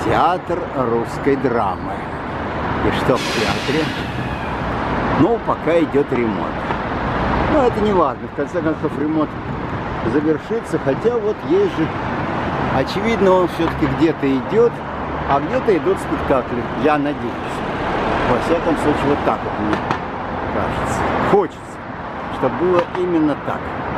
театр русской драмы. И что в театре? Ну, пока идет ремонт. Но это не важно, в конце концов ремонт завершится, хотя вот есть же, очевидно, он все-таки где-то идет, а где-то идут спектакли, я надеюсь. Во всяком случае, вот так вот мне кажется. Хочется, чтобы было именно так.